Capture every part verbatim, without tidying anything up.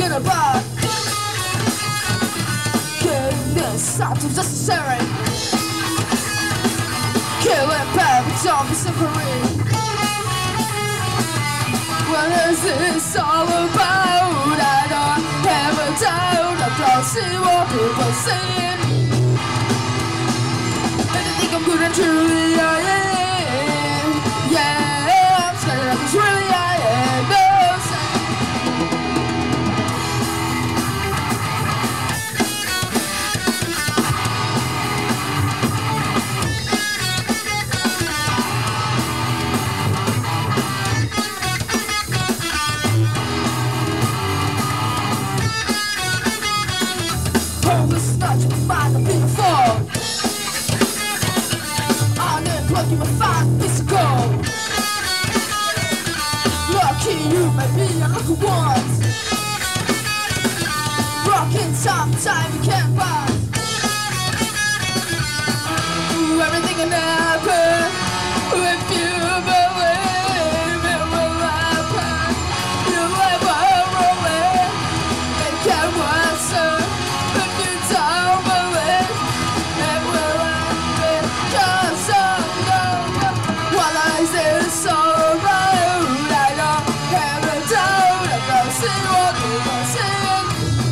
a bar. Killing this out of necessary. Killing baby zombies and Paris. What is this all about? I don't have a doubt. I don't see what people saying. And I think I'm good and truly I am. Yeah, I'm scared of this really I am. No, homeless is not your mind to be before. Unemployed, you will find piece of gold. Lucky you may be unlucky once. Rocking sometime you can't buy. Ooh, everything can happen if you believe it will happen. You live a rolling and can't answer. If you don't believe it will happen, just know what lies is all about. I don't have a doubt. I don't see what people saying.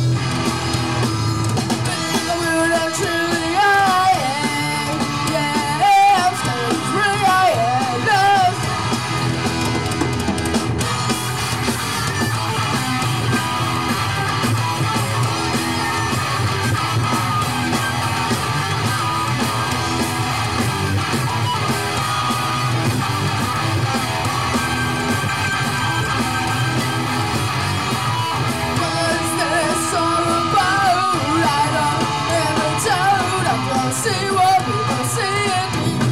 But I will not truly I am. Yeah, I'm still free. I am. Love. What is this all about? I don't have a doubt. I don't see what people saying.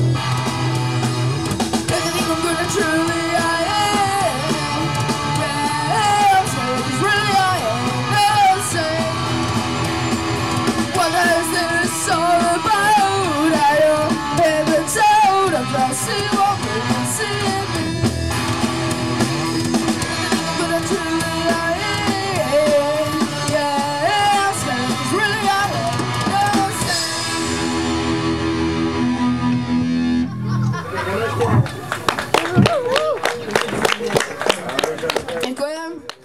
If I think I'm good and truly I am. Yeah, I'm sure it's really I am. They'll say, what is this all about? I don't have a doubt. I don't see what people saying. But I'm truly I am. Yeah, I'm sure it's really I am. They'll say. Dziękuję.